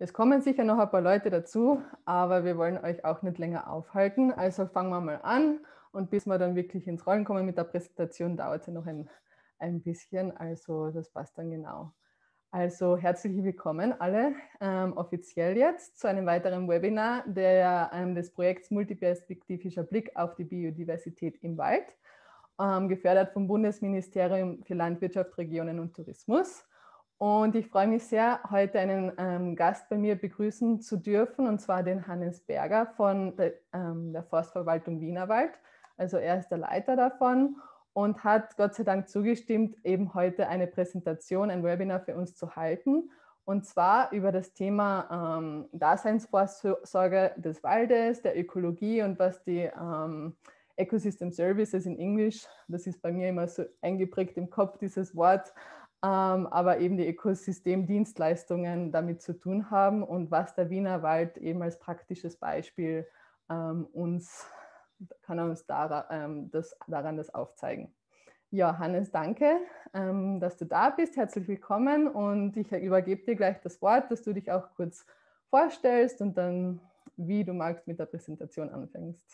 Es kommen sicher noch ein paar Leute dazu, aber wir wollen euch auch nicht länger aufhalten. Also fangen wir mal an und bis wir dann wirklich ins Rollen kommen mit der Präsentation, dauert es ja noch ein bisschen. Also das passt dann genau. Also herzlich willkommen alle offiziell jetzt zu einem weiteren Webinar des Projekts Multiperspektivischer Blick auf die Biodiversität im Wald, gefördert vom Bundesministerium für Landwirtschaft, Regionen und Tourismus. Und ich freue mich sehr, heute einen Gast bei mir begrüßen zu dürfen, und zwar den Hannes Berger von der Forstverwaltung Wienerwald. Also er ist der Leiter davon und hat Gott sei Dank zugestimmt, eben heute eine Präsentation, ein Webinar für uns zu halten. Und zwar über das Thema Daseinsvorsorge des Waldes, der Ökologie und was die Ecosystem Services in Englisch, das ist bei mir immer so eingeprägt im Kopf, dieses Wort, aber eben die Ökosystemdienstleistungen damit zu tun haben und was der Wienerwald eben als praktisches Beispiel kann uns daran das aufzeigen. Ja, Hannes, danke, dass du da bist. Herzlich willkommen und ich übergebe dir gleich das Wort, dass du dich auch kurz vorstellst und dann, wie du magst, mit der Präsentation anfängst.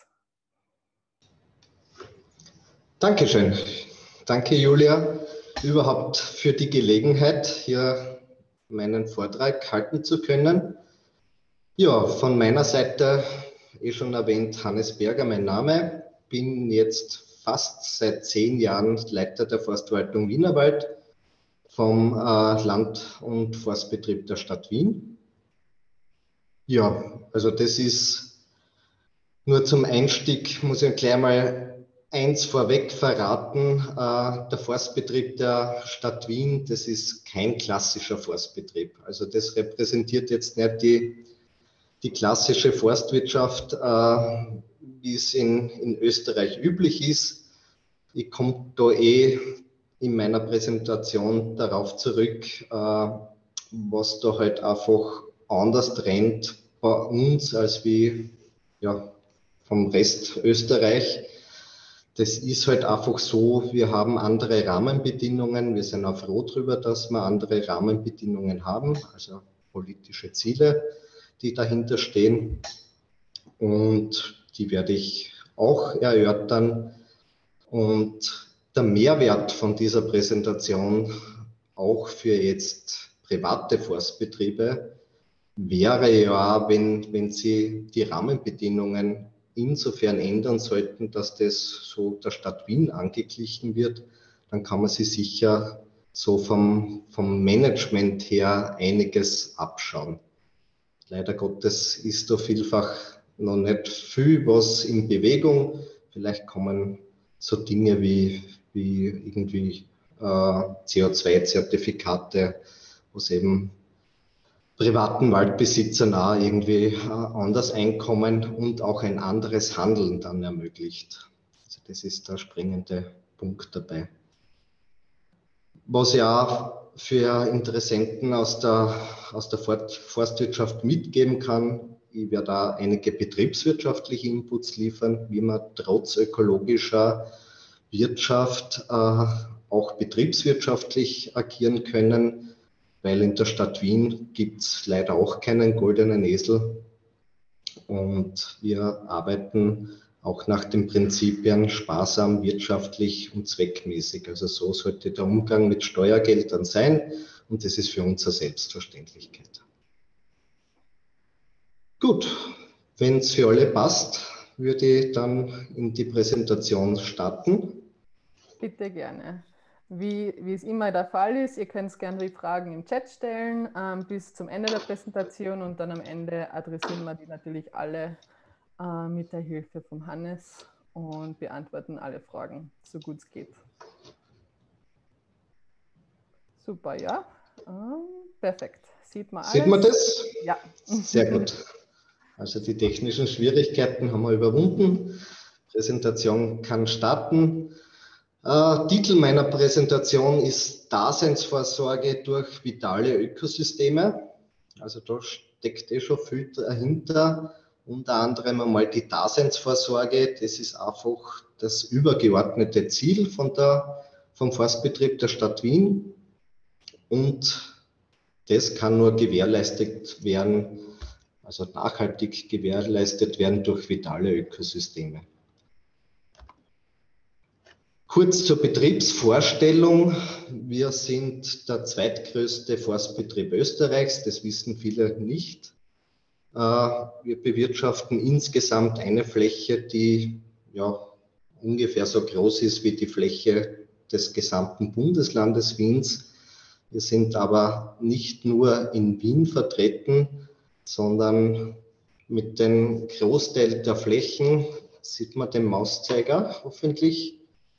Dankeschön. Danke, Julia, überhaupt für die Gelegenheit, hier meinen Vortrag halten zu können. Ja, von meiner Seite, schon erwähnt, Hannes Berger, mein Name. Bin jetzt fast seit 10 Jahren Leiter der Forstverwaltung Wienerwald vom Land- und Forstbetrieb der Stadt Wien. Ja, also das ist nur zum Einstieg, muss ich gleich mal eins vorweg verraten. Der Forstbetrieb der Stadt Wien, das ist kein klassischer Forstbetrieb. Also das repräsentiert jetzt nicht die klassische Forstwirtschaft, wie es in Österreich üblich ist. Ich komme da in meiner Präsentation darauf zurück, was da halt einfach anders trennt bei uns als wie ja, vom Rest Österreich. Das ist halt einfach so, wir haben andere Rahmenbedingungen. Wir sind auch froh darüber, dass wir andere Rahmenbedingungen haben, also politische Ziele, die dahinter stehen. Und die werde ich auch erörtern. Und der Mehrwert von dieser Präsentation auch für jetzt private Forstbetriebe wäre ja, wenn sie die Rahmenbedingungen insofern ändern sollten, dass das so der Stadt Wien angeglichen wird, dann kann man sich sicher so vom Management her einiges abschauen. Leider Gottes ist da vielfach noch nicht viel was in Bewegung. Vielleicht kommen so Dinge wie irgendwie CO2-Zertifikate, was eben privaten Waldbesitzern auch irgendwie anders Einkommen und auch ein anderes Handeln dann ermöglicht. Also das ist der springende Punkt dabei. Was ja für Interessenten aus der Forstwirtschaft mitgeben kann, ich werde da einige betriebswirtschaftliche Inputs liefern, wie man trotz ökologischer Wirtschaft auch betriebswirtschaftlich agieren können, weil in der Stadt Wien gibt es leider auch keinen goldenen Esel und wir arbeiten auch nach den Prinzipien sparsam, wirtschaftlich und zweckmäßig. Also so sollte der Umgang mit Steuergeldern sein und das ist für uns eine Selbstverständlichkeit. Gut, wenn es für alle passt, würde ich dann in die Präsentation starten. Bitte gerne. Wie es immer der Fall ist, ihr könnt gerne die Fragen im Chat stellen bis zum Ende der Präsentation und dann am Ende adressieren wir die natürlich alle mit der Hilfe von Hannes und beantworten alle Fragen, so gut es geht. Super, ja. Perfekt. Sieht man alles? Sieht man das? Ja. Sehr gut. Also die technischen Schwierigkeiten haben wir überwunden. Präsentation kann starten. Titel meiner Präsentation ist Daseinsvorsorge durch vitale Ökosysteme. Also da steckt schon viel dahinter. Unter anderem einmal die Daseinsvorsorge. Das ist einfach das übergeordnete Ziel vom Forstbetrieb der Stadt Wien. Und das kann nur gewährleistet werden, also nachhaltig gewährleistet werden durch vitale Ökosysteme. Kurz zur Betriebsvorstellung. Wir sind der zweitgrößte Forstbetrieb Österreichs, das wissen viele nicht. Wir bewirtschaften insgesamt eine Fläche, die ja ungefähr so groß ist wie die Fläche des gesamten Bundeslandes Wiens. Wir sind aber nicht nur in Wien vertreten, sondern mit dem Großteil der Flächen, sieht man den Mauszeiger hoffentlich,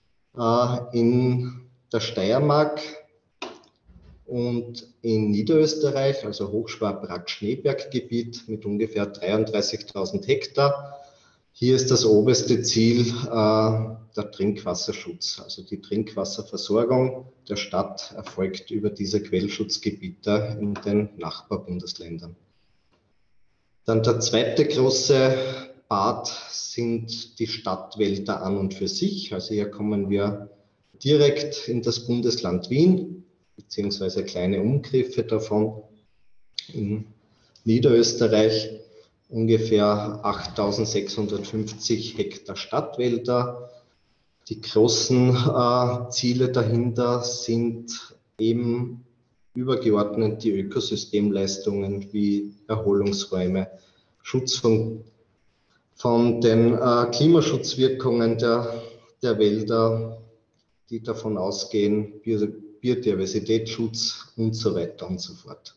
in der Steiermark und in Niederösterreich, also Hochschwabrach-Schneeberggebiet mit ungefähr 33.000 Hektar. Hier ist das oberste Ziel der Trinkwasserschutz, also die Trinkwasserversorgung der Stadt erfolgt über diese Quellschutzgebiete in den Nachbarbundesländern. Dann der zweite große Part sind die Stadtwälder an und für sich. Also hier kommen wir direkt in das Bundesland Wien, beziehungsweise kleine Umgriffe davon. In Niederösterreich ungefähr 8.650 Hektar Stadtwälder. Die großen Ziele dahinter sind eben übergeordnet die Ökosystemleistungen wie Erholungsräume, Schutz von den Klimaschutzwirkungen der Wälder, die davon ausgehen, Biodiversitätsschutz und so weiter und so fort.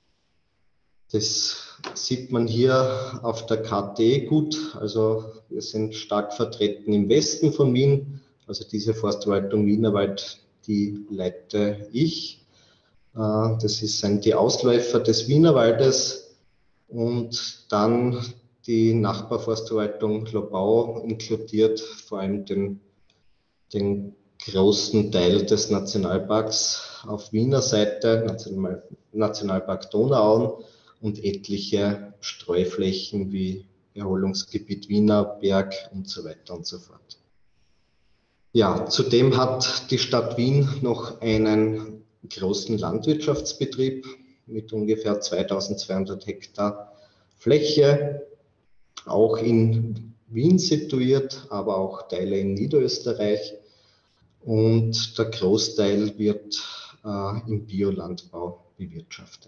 Das sieht man hier auf der Karte gut. Also wir sind stark vertreten im Westen von Wien. Also diese Forstverwaltung Wienerwald, die leite ich. Das sind die Ausläufer des Wienerwaldes und dann die Nachbarforstverwaltung Lobau inkludiert vor allem den großen Teil des Nationalparks auf Wiener Seite, Nationalpark Donauauen und etliche Streuflächen wie Erholungsgebiet Wienerberg und so weiter und so fort. Ja, zudem hat die Stadt Wien noch einen großen Landwirtschaftsbetrieb mit ungefähr 2.200 Hektar Fläche, auch in Wien situiert, aber auch Teile in Niederösterreich. Und der Großteil wird im Biolandbau bewirtschaftet.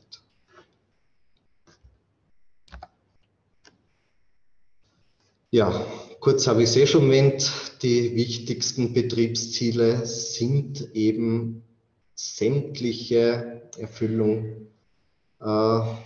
Ja, kurz habe ich es schon erwähnt, die wichtigsten Betriebsziele sind eben sämtliche Erfüllung von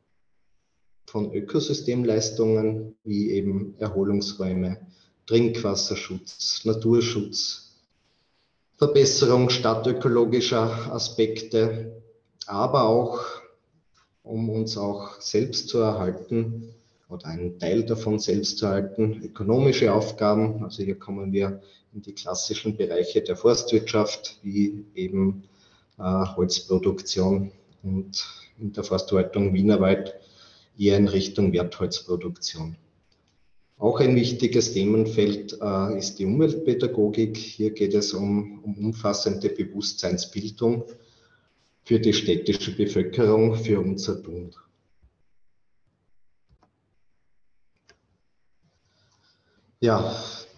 Ökosystemleistungen wie eben Erholungsräume, Trinkwasserschutz, Naturschutz, Verbesserung stadtökologischer Aspekte, aber auch, um uns auch selbst zu erhalten oder einen Teil davon selbst zu erhalten, ökonomische Aufgaben. Also hier kommen wir in die klassischen Bereiche der Forstwirtschaft, wie eben Holzproduktion und in der Forstverwaltung Wienerwald eher in Richtung Wertholzproduktion. Auch ein wichtiges Themenfeld ist die Umweltpädagogik. Hier geht es um umfassende Bewusstseinsbildung für die städtische Bevölkerung, für unser Tun. Ja,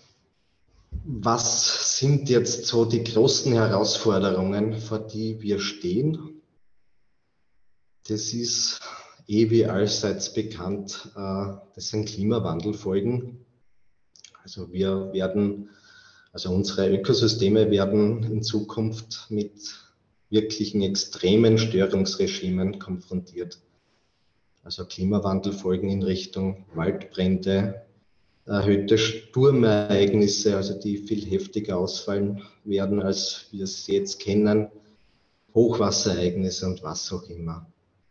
was sind jetzt so die großen Herausforderungen, vor die wir stehen? Das ist wie allseits bekannt, das sind Klimawandelfolgen. Also unsere Ökosysteme werden in Zukunft mit wirklichen extremen Störungsregimen konfrontiert. Also Klimawandelfolgen in Richtung Waldbrände, erhöhte Sturmereignisse, also die viel heftiger ausfallen werden, als wir es jetzt kennen, Hochwasserereignisse und was auch immer.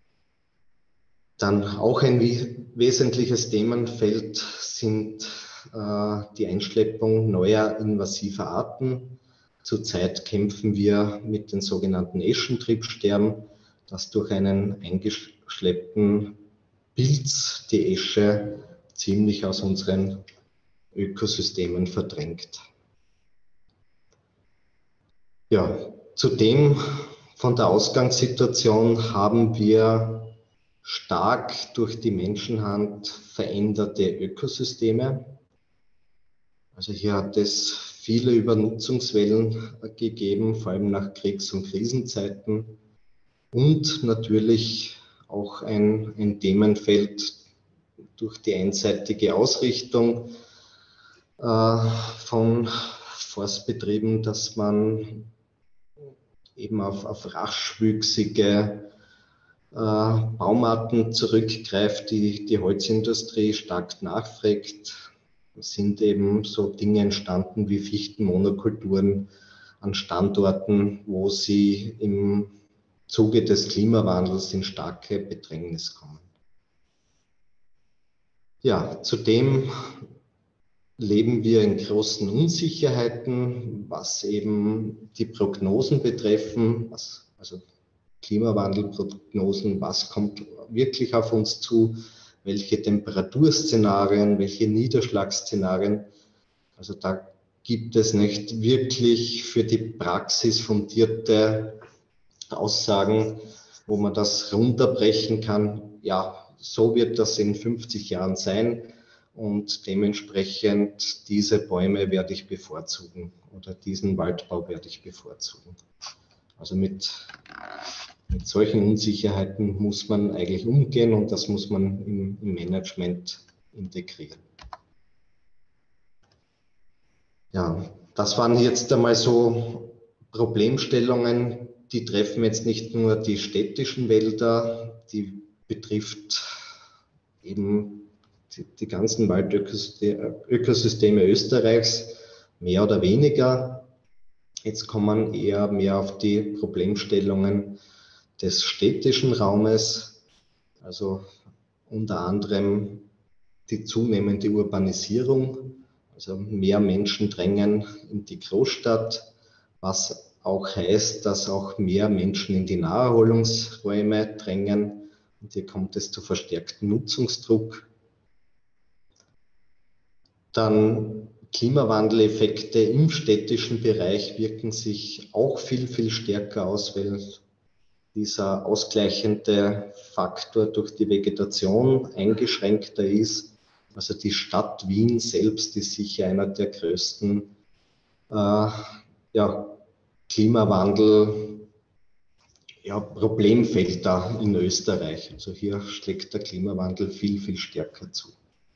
Dann auch ein wesentliches Themenfeld sind die Einschleppung neuer invasiver Arten. Zurzeit kämpfen wir mit den sogenannten Eschentriebsterben, das durch einen eingeschleppten Pilz die Esche ziemlich aus unseren Ökosystemen verdrängt. Ja, zudem von der Ausgangssituation haben wir stark durch die Menschenhand veränderte Ökosysteme. Also hier hat es viele Übernutzungswellen gegeben, vor allem nach Kriegs- und Krisenzeiten. Und natürlich auch ein Themenfeld durch die einseitige Ausrichtung von Forstbetrieben, dass man eben auf raschwüchsige Baumarten zurückgreift, die Holzindustrie stark nachfragt. Es sind eben so Dinge entstanden wie Fichtenmonokulturen an Standorten, wo sie im Zuge des Klimawandels in starke Bedrängnis kommen. Ja, zudem leben wir in großen Unsicherheiten, was eben die Prognosen betreffen, also Klimawandelprognosen, was kommt wirklich auf uns zu, welche Temperaturszenarien, welche Niederschlagsszenarien. Also da gibt es nicht wirklich für die Praxis fundierte Aussagen, wo man das runterbrechen kann. Ja, so wird das in 50 Jahren sein und dementsprechend diese Bäume werde ich bevorzugen oder diesen Waldbau werde ich bevorzugen. Also mit solchen Unsicherheiten muss man eigentlich umgehen und das muss man im Management integrieren. Ja, das waren jetzt einmal so Problemstellungen, die treffen jetzt nicht nur die städtischen Wälder, die betrifft eben die ganzen Waldökosysteme Österreichs, mehr oder weniger. Jetzt kommen eher mehr auf die Problemstellungen des städtischen Raumes, also unter anderem die zunehmende Urbanisierung, also mehr Menschen drängen in die Großstadt, was auch heißt, dass auch mehr Menschen in die Naherholungsräume drängen. Und hier kommt es zu verstärktem Nutzungsdruck. Dann Klimawandeleffekte im städtischen Bereich wirken sich auch viel, viel stärker aus, weil dieser ausgleichende Faktor durch die Vegetation eingeschränkter ist. Also die Stadt Wien selbst ist sicher einer der größten Klimawandel Problemfelder in Österreich. Also hier schlägt der Klimawandel viel, viel stärker zu.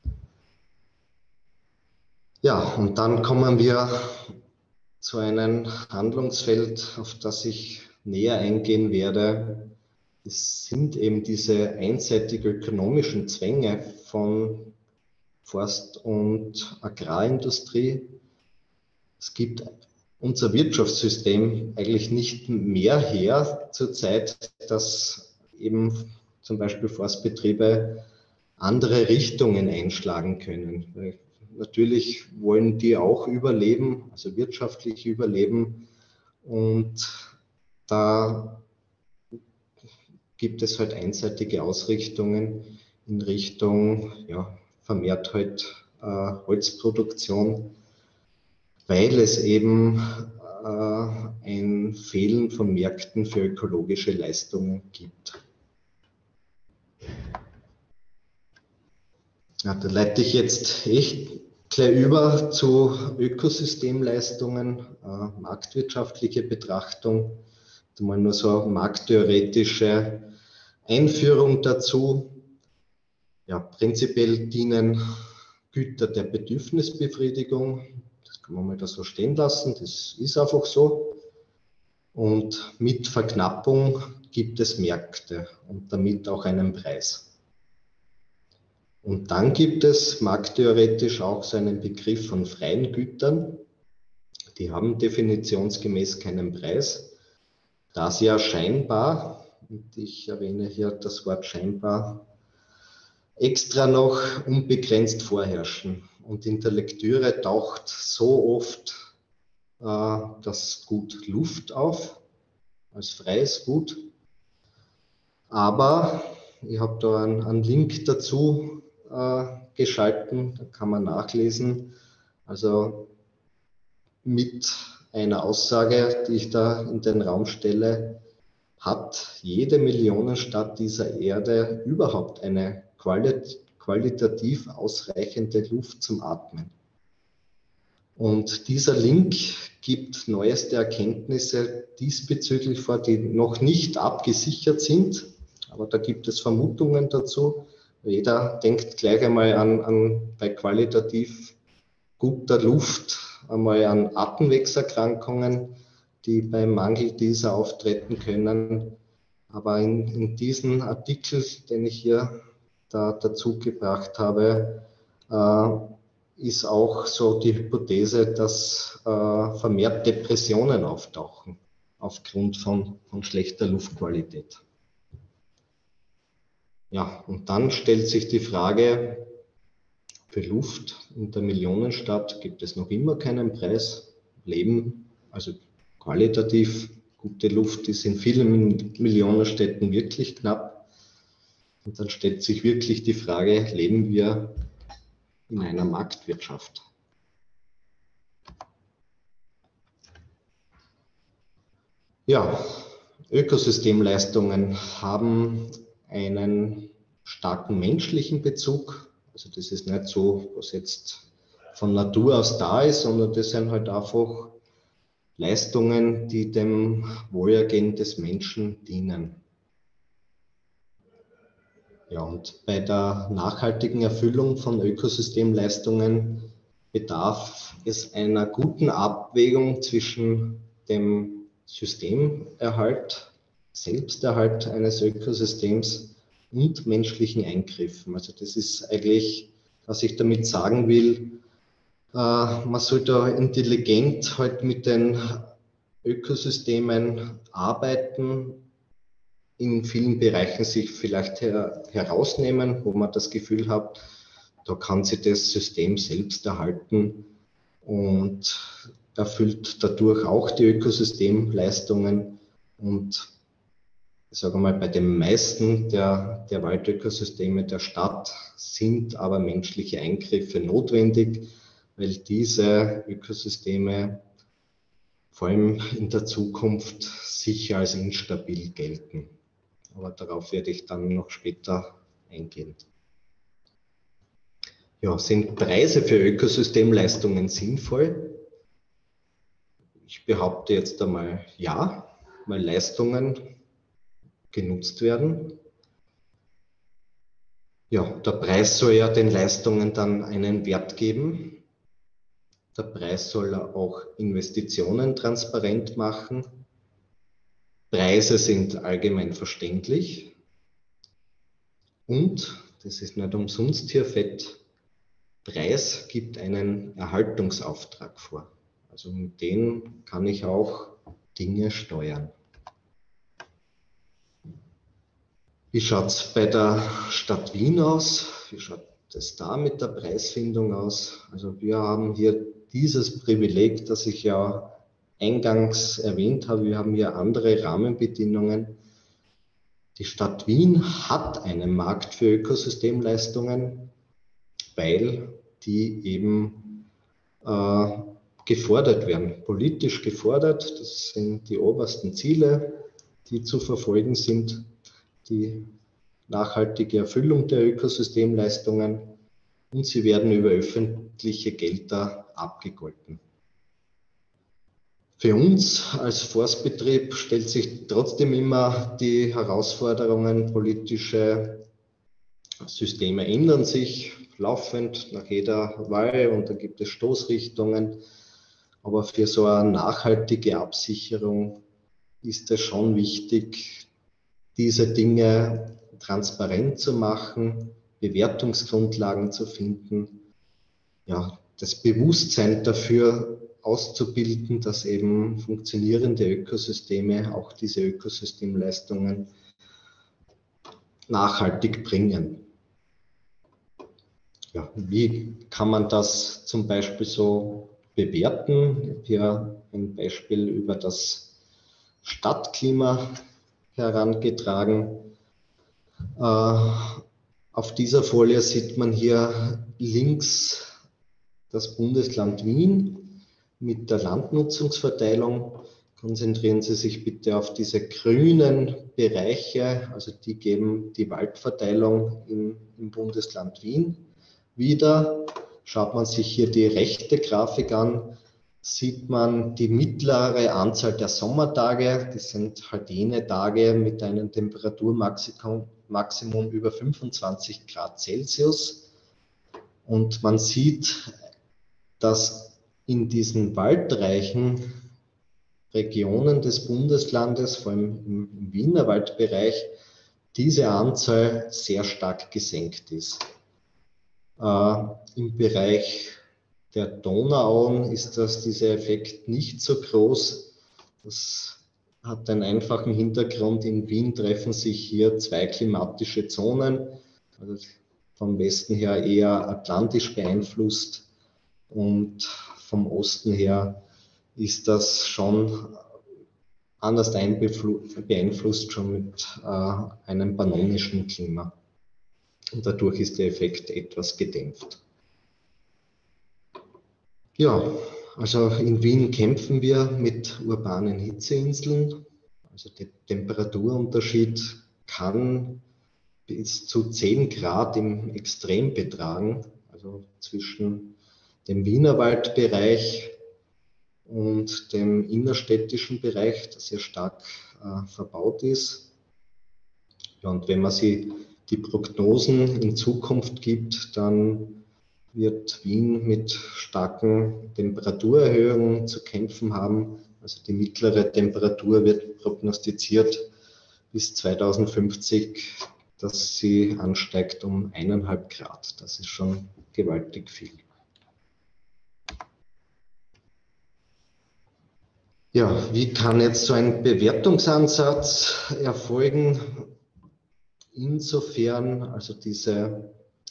Ja, und dann kommen wir zu einem Handlungsfeld, auf das ich näher eingehen werde. Es sind eben diese einseitig ökonomischen Zwänge von Forst- und Agrarindustrie. Es gibt unser Wirtschaftssystem eigentlich nicht mehr her zurzeit, dass eben zum Beispiel Forstbetriebe andere Richtungen einschlagen können. Natürlich wollen die auch überleben, also wirtschaftlich überleben. Und da gibt es halt einseitige Ausrichtungen in Richtung vermehrt halt Holzproduktion, weil es eben ein Fehlen von Märkten für ökologische Leistungen gibt. Ja, da leite ich jetzt echt gleich über zu Ökosystemleistungen, marktwirtschaftliche Betrachtung. Mal nur so markttheoretische Einführung dazu. Ja, prinzipiell dienen Güter der Bedürfnisbefriedigung. Das kann man mal da so stehen lassen. Das ist einfach so. Und mit Verknappung gibt es Märkte und damit auch einen Preis. Und dann gibt es markttheoretisch auch so einen Begriff von freien Gütern. Die haben definitionsgemäß keinen Preis, da sie ja scheinbar, und ich erwähne hier das Wort scheinbar, extra noch unbegrenzt vorherrschen. Und in der Lektüre taucht so oft das Gut Luft auf, als freies Gut. Aber ich habe da einen Link dazu geschalten, da kann man nachlesen. Also mit einer Aussage, die ich da in den Raum stelle, hat jede Millionenstadt dieser Erde überhaupt eine qualitativ ausreichende Luft zum Atmen? Und dieser Link gibt neueste Erkenntnisse diesbezüglich vor, die noch nicht abgesichert sind, aber da gibt es Vermutungen dazu. Jeder denkt gleich einmal bei qualitativ guter Luft einmal an Atemwegserkrankungen, die beim Mangel dieser auftreten können. Aber in diesem Artikel, den ich hier dazu gebracht habe, ist auch so die Hypothese, dass vermehrt Depressionen auftauchen aufgrund von schlechter Luftqualität. Ja, und dann stellt sich die Frage, für Luft in der Millionenstadt gibt es noch immer keinen Preis. Leben, also qualitativ gute Luft, ist in vielen Millionenstädten wirklich knapp. Und dann stellt sich wirklich die Frage, leben wir in einer Marktwirtschaft? Ja, Ökosystemleistungen haben einen starken menschlichen Bezug. Also das ist nicht so, was jetzt von Natur aus da ist, sondern das sind halt einfach Leistungen, die dem Wohlergehen des Menschen dienen. Ja, und bei der nachhaltigen Erfüllung von Ökosystemleistungen bedarf es einer guten Abwägung zwischen dem Systemerhalt, Selbsterhalt eines Ökosystems und menschlichen Eingriffen. Also das ist eigentlich, was ich damit sagen will, man sollte intelligent halt mit den Ökosystemen arbeiten, in vielen Bereichen sich vielleicht herausnehmen, wo man das Gefühl hat, da kann sich das System selbst erhalten und erfüllt dadurch auch die Ökosystemleistungen. Und ich sage mal, bei den meisten der Waldökosysteme der Stadt sind aber menschliche Eingriffe notwendig, weil diese Ökosysteme vor allem in der Zukunft sicher als instabil gelten. Aber darauf werde ich dann noch später eingehen. Ja, sind Preise für Ökosystemleistungen sinnvoll? Ich behaupte jetzt einmal ja, weil Leistungen genutzt werden. Ja, der Preis soll ja den Leistungen dann einen Wert geben. Der Preis soll auch Investitionen transparent machen. Preise sind allgemein verständlich. Und, das ist nicht umsonst hier fett, Preis gibt einen Erhaltungsauftrag vor. Also mit dem kann ich auch Dinge steuern. Wie schaut es bei der Stadt Wien aus? Wie schaut es da mit der Preisfindung aus? Also wir haben hier dieses Privileg, das ich ja eingangs erwähnt habe. Wir haben hier andere Rahmenbedingungen. Die Stadt Wien hat einen Markt für Ökosystemleistungen, weil die eben gefordert werden, politisch gefordert. Das sind die obersten Ziele, die zu verfolgen sind. Die nachhaltige Erfüllung der Ökosystemleistungen und sie werden über öffentliche Gelder abgegolten. Für uns als Forstbetrieb stellt sich trotzdem immer die Herausforderungen, politische Systeme ändern sich laufend nach jeder Wahl und da gibt es Stoßrichtungen. Aber für so eine nachhaltige Absicherung ist es schon wichtig, diese Dinge transparent zu machen, Bewertungsgrundlagen zu finden, ja, das Bewusstsein dafür auszubilden, dass eben funktionierende Ökosysteme auch diese Ökosystemleistungen nachhaltig bringen. Ja, wie kann man das zum Beispiel so bewerten? Ich habe hier ein Beispiel über das Stadtklima herangetragen. Auf dieser Folie sieht man hier links das Bundesland Wien mit der Landnutzungsverteilung. konzentrieren Sie sich bitte auf diese grünen Bereiche, also die geben die Waldverteilung im Bundesland Wien wieder. Schaut man sich hier die rechte Grafik an, sieht man die mittlere Anzahl der Sommertage. Das sind halt jene Tage mit einem Temperaturmaximum über 25 Grad Celsius. Und man sieht, dass in diesen waldreichen Regionen des Bundeslandes, vor allem im Wiener Waldbereich, diese Anzahl sehr stark gesenkt ist. Im Bereich der Donauauen ist dieser Effekt nicht so groß. Das hat einen einfachen Hintergrund. In Wien treffen sich hier zwei klimatische Zonen, also vom Westen her eher atlantisch beeinflusst und vom Osten her ist das schon anders beeinflusst, schon mit einem pannonischen Klima. Und dadurch ist der Effekt etwas gedämpft. Ja, also in Wien kämpfen wir mit urbanen Hitzeinseln. Also der Temperaturunterschied kann bis zu 10 Grad im Extrem betragen, also zwischen dem Wienerwaldbereich und dem innerstädtischen Bereich, der sehr stark verbaut ist. Ja, und wenn man sich die Prognosen in Zukunft gibt, dann wird Wien mit starken Temperaturerhöhungen zu kämpfen haben. Also die mittlere Temperatur wird prognostiziert bis 2050, dass sie ansteigt um 1,5 Grad. Das ist schon gewaltig viel. Ja, wie kann jetzt so ein Bewertungsansatz erfolgen? Insofern, also diese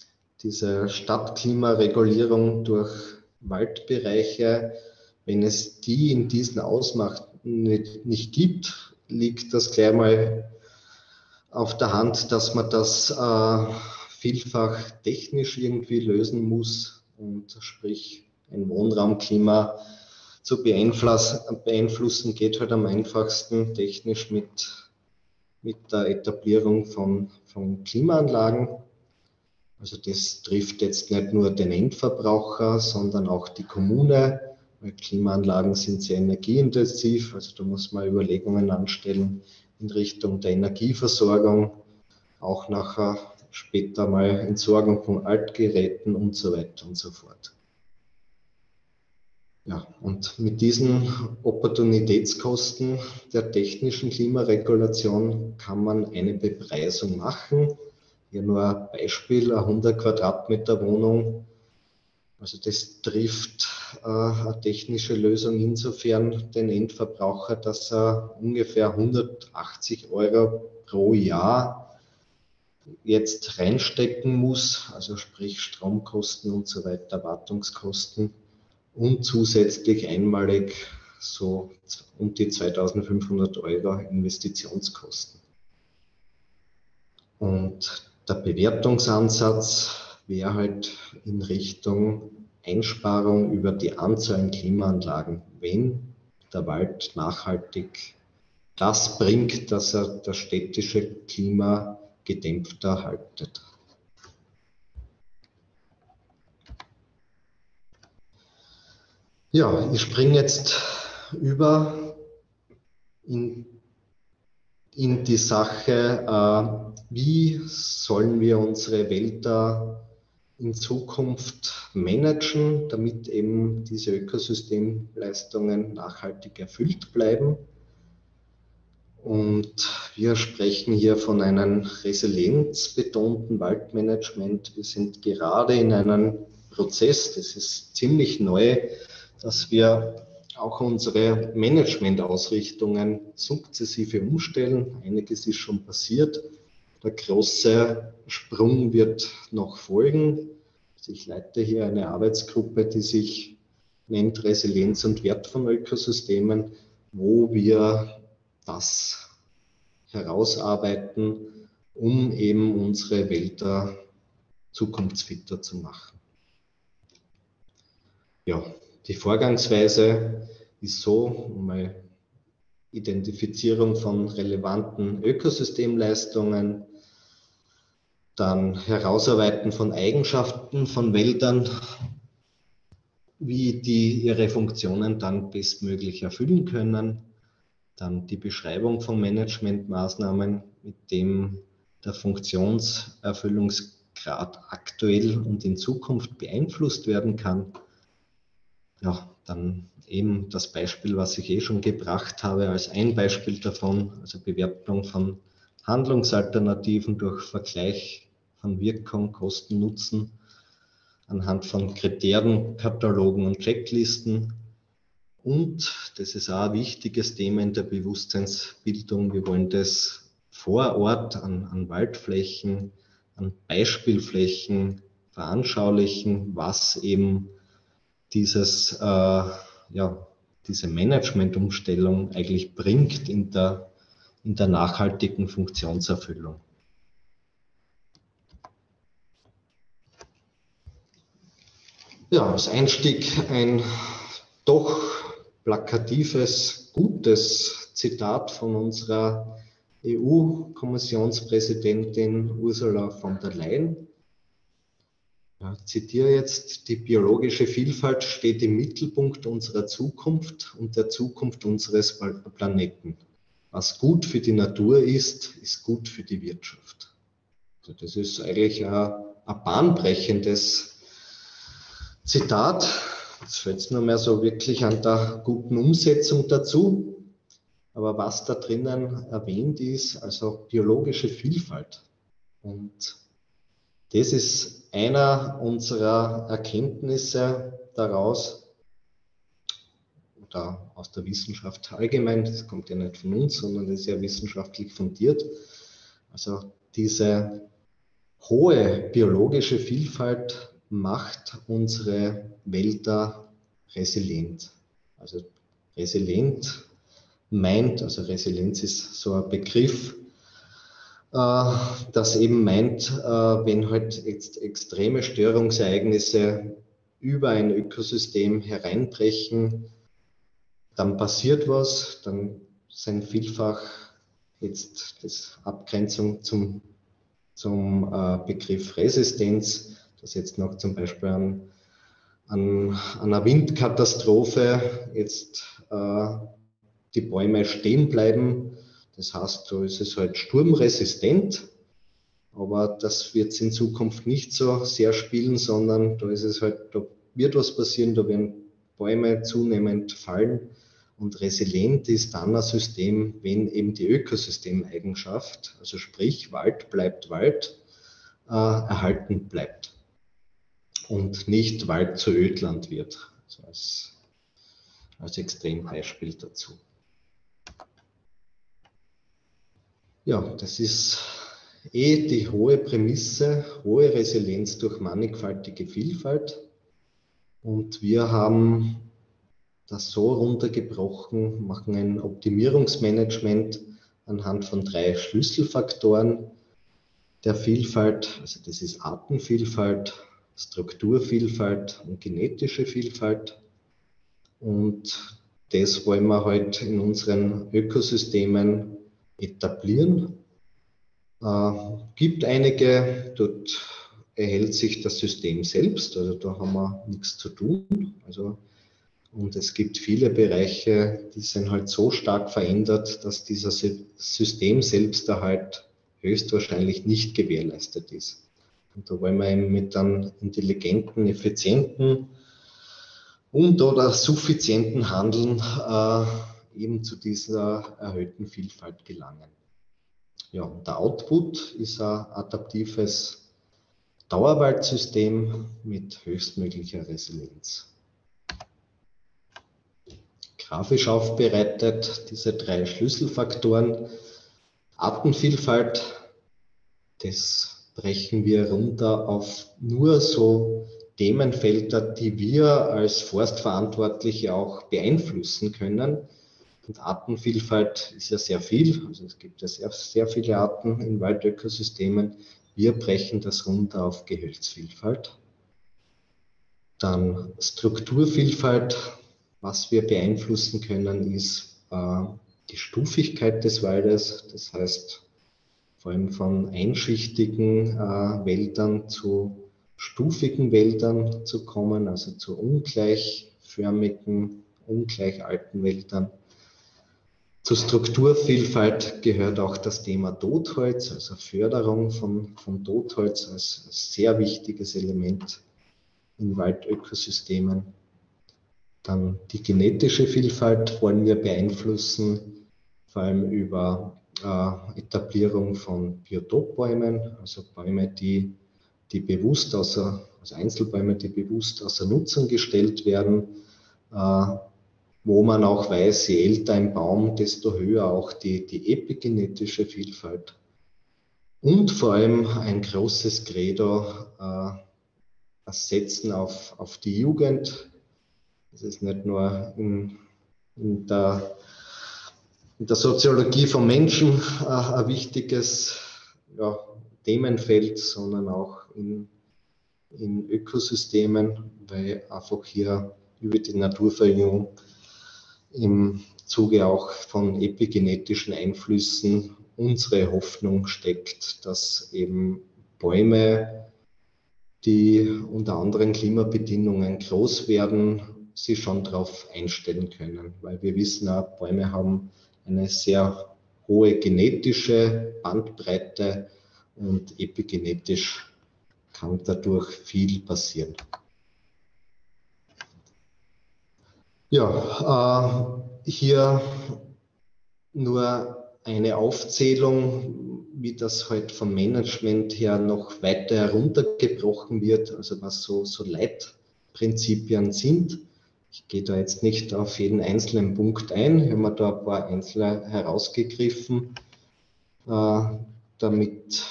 Stadtklimaregulierung durch Waldbereiche, wenn es die in diesen Ausmaßen nicht gibt, liegt das gleich mal auf der Hand, dass man das vielfach technisch irgendwie lösen muss und sprich ein Wohnraumklima zu beeinflussen geht halt am einfachsten technisch mit der Etablierung von Klimaanlagen. Also das trifft jetzt nicht nur den Endverbraucher, sondern auch die Kommune, weil Klimaanlagen sind sehr energieintensiv. Also da muss man Überlegungen anstellen in Richtung der Energieversorgung, auch nachher später mal Entsorgung von Altgeräten und so weiter und so fort. Ja, und mit diesen Opportunitätskosten der technischen Klimaregulation kann man eine Bepreisung machen. Hier nur ein Beispiel, eine 100 Quadratmeter Wohnung. Also das trifft eine technische Lösung insofern den Endverbraucher, dass er ungefähr 180 Euro pro Jahr jetzt reinstecken muss, also sprich Stromkosten und so weiter, Wartungskosten. Und zusätzlich einmalig so um die 2.500 Euro Investitionskosten. Und der Bewertungsansatz wäre halt in Richtung Einsparung über die Anzahl an Klimaanlagen, wenn der Wald nachhaltig das bringt, dass er das städtische Klima gedämpfter haltet. Ja, ich springe jetzt über in die Sache, wie sollen wir unsere Wälder in Zukunft managen, damit eben diese Ökosystemleistungen nachhaltig erfüllt bleiben. Und wir sprechen hier von einem resilienzbetonten Waldmanagement. Wir sind gerade in einem Prozess, das ist ziemlich neu, dass wir auch unsere Managementausrichtungen sukzessive umstellen. Einiges ist schon passiert. Der große Sprung wird noch folgen. Ich leite hier eine Arbeitsgruppe, die sich nennt Resilienz und Wert von Ökosystemen, wo wir das herausarbeiten, um eben unsere Wälder zukunftsfitter zu machen. Ja, die Vorgangsweise ist so, mal Identifizierung von relevanten Ökosystemleistungen, dann Herausarbeiten von Eigenschaften von Wäldern, wie die ihre Funktionen dann bestmöglich erfüllen können, dann die Beschreibung von Managementmaßnahmen, mit dem der Funktionserfüllungsgrad aktuell und in Zukunft beeinflusst werden kann. Ja, dann eben das Beispiel, was ich schon gebracht habe, als ein Beispiel davon, also Bewertung von Handlungsalternativen durch Vergleich von Wirkung, Kosten, Nutzen anhand von Kriterien, Katalogen und Checklisten. Und das ist auch ein wichtiges Thema in der Bewusstseinsbildung. Wir wollen das vor Ort an Waldflächen, an Beispielflächen veranschaulichen, was eben diese Managementumstellung eigentlich bringt in der nachhaltigen Funktionserfüllung. Ja, als Einstieg ein doch plakatives, gutes Zitat von unserer EU-Kommissionspräsidentin Ursula von der Leyen. Ja, ich zitiere jetzt: Die biologische Vielfalt steht im Mittelpunkt unserer Zukunft und der Zukunft unseres Planeten. Was gut für die Natur ist, ist gut für die Wirtschaft. Also das ist eigentlich ein bahnbrechendes Zitat. Jetzt fällt es nur mehr so wirklich an der guten Umsetzung dazu. Aber was da drinnen erwähnt ist, also biologische Vielfalt. Und das ist einer unserer Erkenntnisse daraus, oder aus der Wissenschaft allgemein, das kommt ja nicht von uns, sondern das ist ja wissenschaftlich fundiert. Also diese hohe biologische Vielfalt macht unsere Wälder resilient. Also resilient meint, also Resilienz ist so ein Begriff, das eben meint, wenn halt jetzt extreme Störungsereignisse über ein Ökosystem hereinbrechen, dann passiert was, dann sind vielfach jetzt das Abgrenzung zum Begriff Resistenz, dass jetzt noch zum Beispiel an einer Windkatastrophe jetzt die Bäume stehen bleiben. Das heißt, da ist es halt sturmresistent, aber das wird es in Zukunft nicht so sehr spielen, sondern da ist es halt, da wird was passieren, da werden Bäume zunehmend fallen. Und resilient ist dann ein System, wenn eben die Ökosystemeigenschaft, also sprich Wald bleibt Wald, erhalten bleibt und nicht Wald zu Ödland wird. Also als Extrembeispiel dazu. Ja, das ist die hohe Prämisse, hohe Resilienz durch mannigfaltige Vielfalt. Und wir haben das so runtergebrochen, machen ein Optimierungsmanagement anhand von 3 Schlüsselfaktoren der Vielfalt. Also das ist Artenvielfalt, Strukturvielfalt und genetische Vielfalt. Und das wollen wir halt in unseren Ökosystemen etablieren. Gibt einige, dort erhält sich das System selbst, also da haben wir nichts zu tun. Und es gibt viele Bereiche, die sind halt so stark verändert, dass dieser System Selbsterhalt höchstwahrscheinlich nicht gewährleistet ist. Und da wollen wir eben mit einem intelligenten, effizienten und oder suffizienten Handeln eben zu dieser erhöhten Vielfalt gelangen. Ja, und der Output ist ein adaptives Dauerwaldsystem mit höchstmöglicher Resilienz. Grafisch aufbereitet diese 3 Schlüsselfaktoren. Artenvielfalt, das brechen wir runter auf nur so Themenfelder, die wir als Forstverantwortliche auch beeinflussen können. Und Artenvielfalt ist ja sehr viel, also es gibt ja sehr viele Arten in Waldökosystemen. Wir brechen das runter auf Gehölzvielfalt. Dann Strukturvielfalt. Was wir beeinflussen können, ist die Stufigkeit des Waldes, das heißt vor allem von einschichtigen Wäldern zu stufigen Wäldern zu kommen, also zu ungleichförmigen, ungleich alten Wäldern. Zur Strukturvielfalt gehört auch das Thema Totholz, also Förderung von Totholz als sehr wichtiges Element in Waldökosystemen. Dann die genetische Vielfalt wollen wir beeinflussen, vor allem über Etablierung von Biotopbäumen, also Bäume, die bewusst also Einzelbäume, die bewusst außer Nutzung gestellt werden, wo man auch weiß, je älter ein Baum, desto höher auch die epigenetische Vielfalt. Und vor allem ein großes Credo, das Setzen auf die Jugend. Das ist nicht nur in der Soziologie von Menschen ein wichtiges Themenfeld, sondern auch in Ökosystemen, weil einfach hier über die Naturverjüngung im Zuge auch von epigenetischen Einflüssen unsere Hoffnung steckt, dass eben Bäume, die unter anderen Klimabedingungen groß werden, sie schon darauf einstellen können. Weil wir wissen auch, Bäume haben eine sehr hohe genetische Bandbreite und epigenetisch kann dadurch viel passieren. Ja, hier nur eine Aufzählung, wie das heute vom Management her noch weiter heruntergebrochen wird, also was so Leitprinzipien sind. Ich gehe da jetzt nicht auf jeden einzelnen Punkt ein, ich habe mir da ein paar einzelne herausgegriffen, damit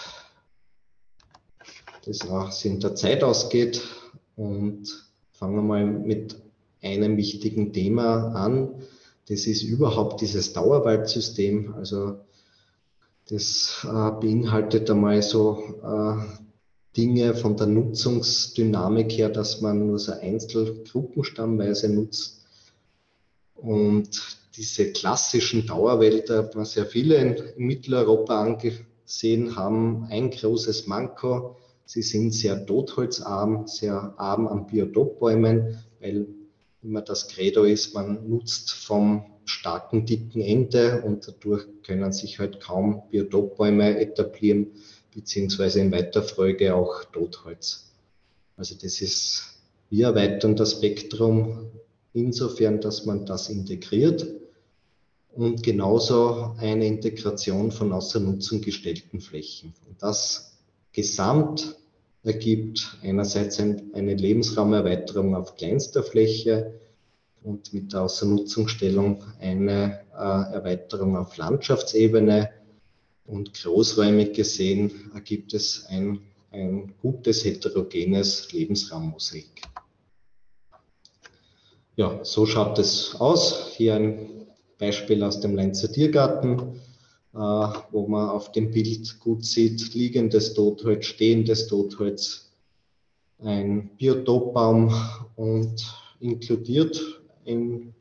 das auch in der Zeit ausgeht. Und fangen wir mal mit einem wichtigen Thema an. Das ist überhaupt dieses Dauerwaldsystem. Also das beinhaltet einmal so Dinge von der Nutzungsdynamik her, dass man nur so einzelgruppenstammweise nutzt. Und diese klassischen Dauerwälder, was ja viele in Mitteleuropa angesehen haben, ein großes Manko. Sie sind sehr totholzarm, sehr arm an Biotopbäumen, weil immer das Credo ist, man nutzt vom starken, dicken Ende und dadurch können sich halt kaum Biotopbäume etablieren, beziehungsweise in weiter Folge auch Totholz. Also das ist, wir erweitern das Spektrum insofern, dass man das integriert und genauso eine Integration von außer Nutzung gestellten Flächen. Und das gesamt ergibt einerseits eine Lebensraumerweiterung auf kleinster Fläche und mit der Außernutzungstellung eine Erweiterung auf Landschaftsebene. Und großräumig gesehen ergibt es ein gutes heterogenes Lebensraummosaik. Ja, so schaut es aus. Hier ein Beispiel aus dem Leinzer Tiergarten, wo man auf dem Bild gut sieht, liegendes Totholz, stehendes Totholz, ein Biotopbaum und inkludiert in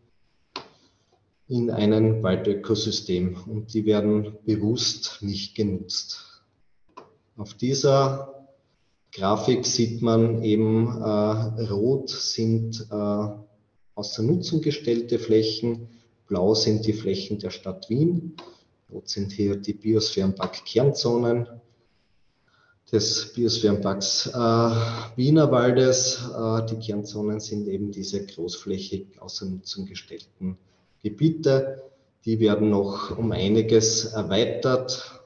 einem Waldökosystem. Und die werden bewusst nicht genutzt. Auf dieser Grafik sieht man eben, rot sind außer Nutzung gestellte Flächen, blau sind die Flächen der Stadt Wien. Rot sind hier die Biosphärenpark-Kernzonen des Biosphärenparks Wienerwaldes. Die Kernzonen sind eben diese großflächig außer Nutzung gestellten Gebiete. Die werden noch um einiges erweitert.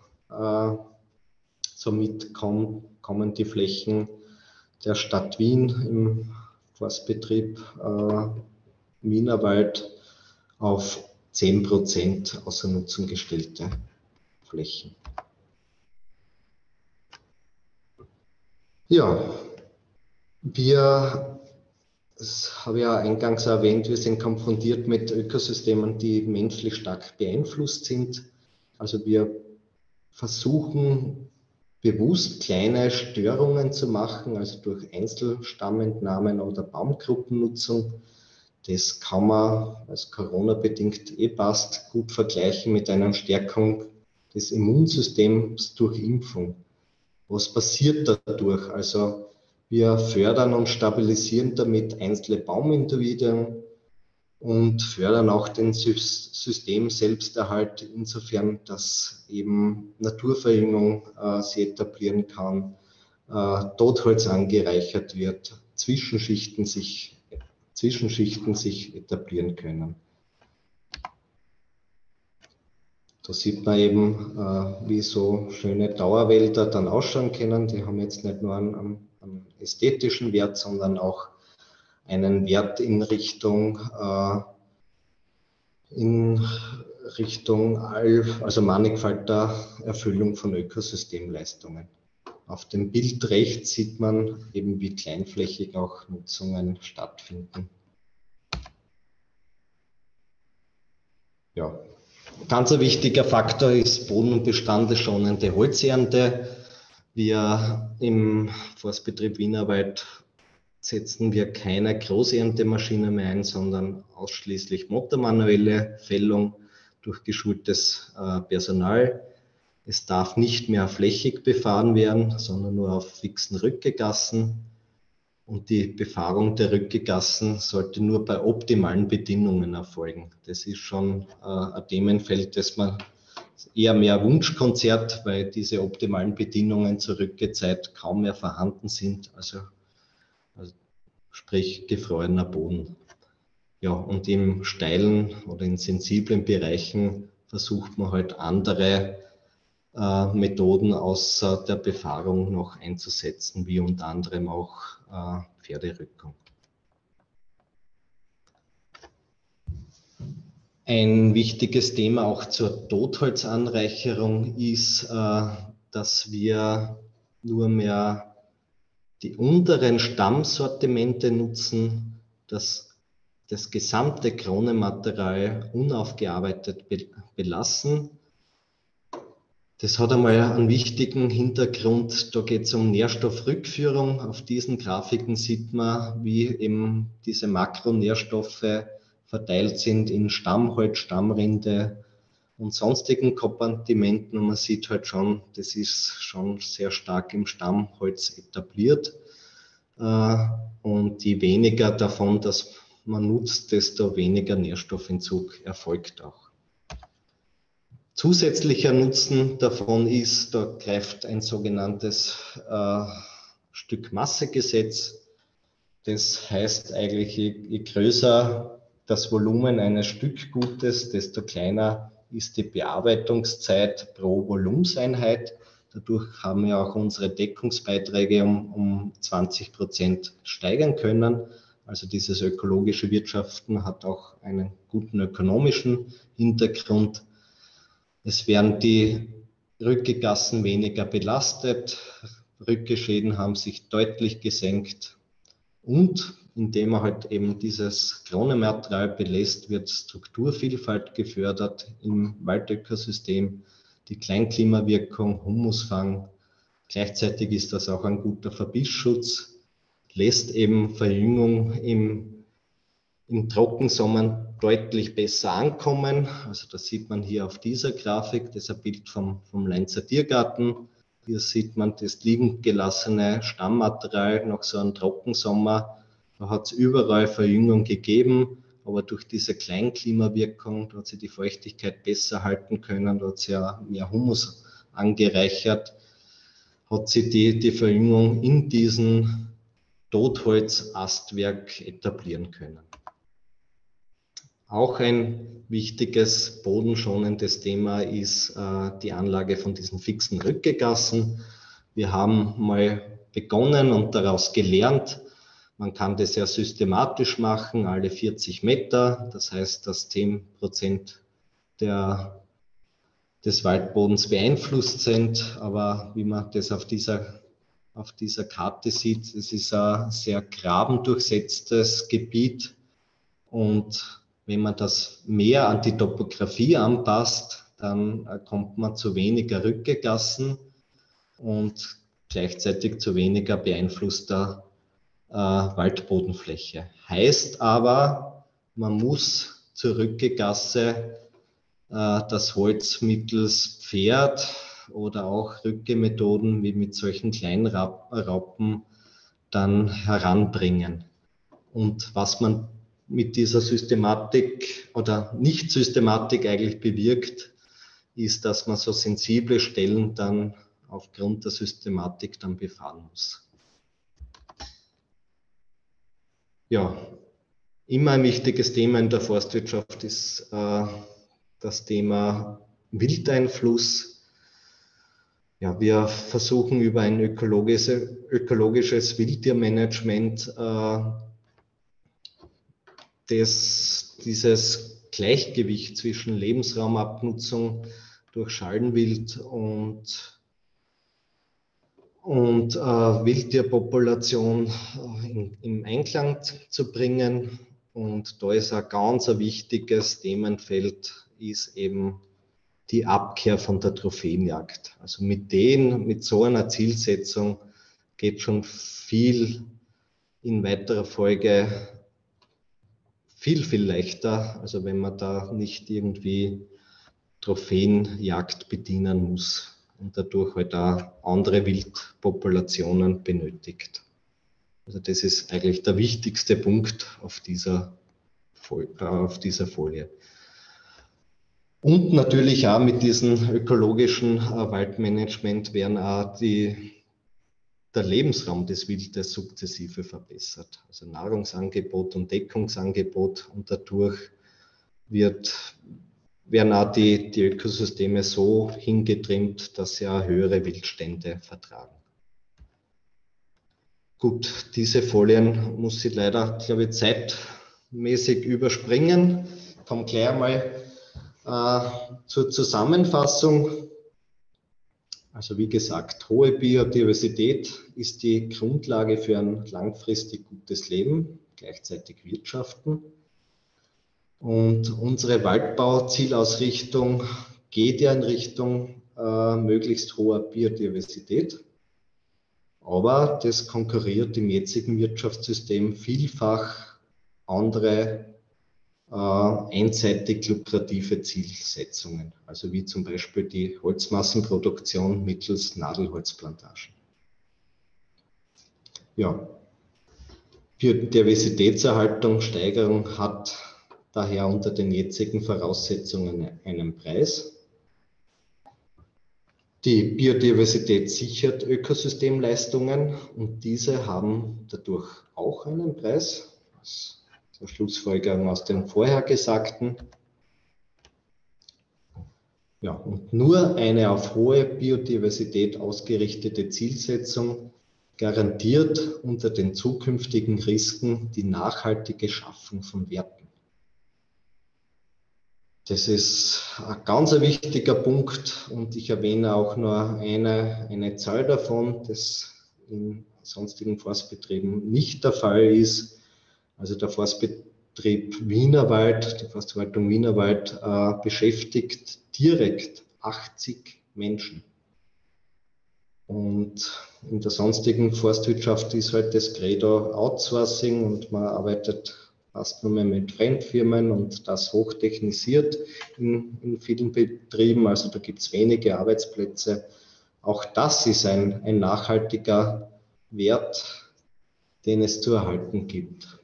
Somit kommen die Flächen der Stadt Wien im Forstbetrieb Wienerwald auf 10% außer Nutzung gestellte Flächen. Ja, das habe ich ja eingangs erwähnt, wir sind konfrontiert mit Ökosystemen, die menschlich stark beeinflusst sind. Also wir versuchen bewusst kleine Störungen zu machen, also durch Einzelstammentnahmen oder Baumgruppennutzung, Das kann man, als Corona-bedingt passt, gut vergleichen mit einer Stärkung des Immunsystems durch Impfung. Was passiert dadurch? Also wir fördern und stabilisieren damit einzelne Baumindividuen und fördern auch den System Selbsterhalt insofern, dass eben Naturverjüngung sich etablieren kann, Totholz angereichert wird, Zwischenschichten sich etablieren können. Da sieht man eben, wie so schöne Dauerwälder dann ausschauen können. Die haben jetzt nicht nur einen ästhetischen Wert, sondern auch einen Wert in Richtung also mannigfaltiger Erfüllung von Ökosystemleistungen. Auf dem Bild rechts sieht man eben, wie kleinflächig auch Nutzungen stattfinden. Ja. Ganz ein wichtiger Faktor ist boden- und bestandeschonende Holzernte. Wir im Forstbetrieb Wienerwald setzen wir keine Großerntemaschine mehr ein, sondern ausschließlich motormanuelle Fällung durch geschultes Personal. Es darf nicht mehr flächig befahren werden, sondern nur auf fixen Rückegassen. Und die Befahrung der Rückegassen sollte nur bei optimalen Bedingungen erfolgen. Das ist schon ein Themenfeld, das man eher mehr Wunschkonzert, weil diese optimalen Bedingungen zur Rückezeit kaum mehr vorhanden sind. Also sprich gefrorener Boden. Ja, und im steilen oder in sensiblen Bereichen versucht man halt andere Methoden außer der Befahrung noch einzusetzen, wie unter anderem auch Pferderückung. Ein wichtiges Thema auch zur Totholzanreicherung ist, dass wir nur mehr die unteren Stammsortimente nutzen, dass das gesamte Kronenmaterial unaufgearbeitet belassen. Das hat einmal einen wichtigen Hintergrund, da geht es um Nährstoffrückführung. Auf diesen Grafiken sieht man, wie eben diese Makronährstoffe verteilt sind in Stammholz, Stammrinde und sonstigen Kompartimenten. Und man sieht halt schon, das ist schon sehr stark im Stammholz etabliert. Und je weniger davon, das man nutzt, desto weniger Nährstoffentzug erfolgt auch. Zusätzlicher Nutzen davon ist, da greift ein sogenanntes Stück-Masse-Gesetz. Das heißt eigentlich, je größer das Volumen eines Stückgutes, desto kleiner ist die Bearbeitungszeit pro Volumenseinheit. Dadurch haben wir auch unsere Deckungsbeiträge um 20% steigern können. Also dieses ökologische Wirtschaften hat auch einen guten ökonomischen Hintergrund. Es werden die Rückegassen weniger belastet, Rückeschäden haben sich deutlich gesenkt und indem man halt eben dieses Kronenmaterial belässt, wird Strukturvielfalt gefördert im Waldökosystem, die Kleinklimawirkung, Humusfang. Gleichzeitig ist das auch ein guter Verbissschutz, lässt eben Verjüngung im Trockensommer deutlich besser ankommen. Also das sieht man hier auf dieser Grafik, das ist ein Bild vom Leinzer Tiergarten. Hier sieht man das liegend gelassene Stammmaterial nach so einem Trockensommer. Da hat es überall Verjüngung gegeben, aber durch diese Kleinklimawirkung, da hat sich die Feuchtigkeit besser halten können, da hat sich ja mehr Humus angereichert, hat sich die Verjüngung in diesem Totholzastwerk etablieren können. Auch ein wichtiges bodenschonendes Thema ist die Anlage von diesen fixen Rückegassen. Wir haben mal begonnen und daraus gelernt. Man kann das ja systematisch machen, alle 40 Meter. Das heißt, dass 10% des Waldbodens beeinflusst sind. Aber wie man das auf dieser Karte sieht, es ist ein sehr grabendurchsetztes Gebiet. Und wenn man das mehr an die Topografie anpasst, dann kommt man zu weniger Rückegassen und gleichzeitig zu weniger beeinflusster Waldbodenfläche. Heißt aber, man muss zur Rückegasse das Holz mittels Pferd oder auch Rückemethoden wie mit solchen kleinen Raupen dann heranbringen. Und was man mit dieser Systematik oder Nicht-Systematik eigentlich bewirkt, ist, dass man so sensible Stellen dann aufgrund der Systematik dann befahren muss. Ja, immer ein wichtiges Thema in der Forstwirtschaft ist das Thema Wildeinfluss. Ja, wir versuchen über ein ökologisches Wildtiermanagement dieses Gleichgewicht zwischen Lebensraumabnutzung durch Schalenwild und Wildtierpopulation im Einklang zu bringen. Und da ist ein ganz wichtiges Themenfeld, ist eben die Abkehr von der Trophäenjagd. Also mit so einer Zielsetzung geht schon viel in weiterer Folge viel leichter, also wenn man da nicht irgendwie Trophäenjagd bedienen muss und dadurch halt auch andere Wildpopulationen benötigt. Also das ist eigentlich der wichtigste Punkt auf dieser Folie. Und natürlich auch mit diesem ökologischen Waldmanagement werden auch der Lebensraum des Wildes sukzessive verbessert. Also Nahrungsangebot und Deckungsangebot, und dadurch werden auch die Ökosysteme so hingetrimmt, dass sie auch höhere Wildstände vertragen. Gut, diese Folien muss ich leider, glaube ich, zeitmäßig überspringen. Ich komme gleich einmal zur Zusammenfassung. Also wie gesagt, hohe Biodiversität ist die Grundlage für ein langfristig gutes Leben, gleichzeitig Wirtschaften. Und unsere Waldbauzielausrichtung geht ja in Richtung möglichst hoher Biodiversität. Aber das konkurriert im jetzigen Wirtschaftssystem vielfach andere einseitig lukrative Zielsetzungen, also wie zum Beispiel die Holzmassenproduktion mittels Nadelholzplantagen. Ja, Biodiversitätserhaltung, Steigerung hat daher unter den jetzigen Voraussetzungen einen Preis. Die Biodiversität sichert Ökosystemleistungen und diese haben dadurch auch einen Preis. Schlussfolgerung aus den Vorhergesagten. Ja, und nur eine auf hohe Biodiversität ausgerichtete Zielsetzung garantiert unter den zukünftigen Risiken die nachhaltige Schaffung von Werten. Das ist ein ganz wichtiger Punkt und ich erwähne auch nur eine Zahl davon, das in sonstigen Forstbetrieben nicht der Fall ist. Also der Forstbetrieb Wienerwald, die Forstverwaltung Wienerwald beschäftigt direkt 80 Menschen. Und in der sonstigen Forstwirtschaft ist halt das Credo Outsourcing und man arbeitet fast nur mehr mit Fremdfirmen und das hochtechnisiert in vielen Betrieben. Also da gibt es wenige Arbeitsplätze. Auch das ist ein nachhaltiger Wert, den es zu erhalten gibt.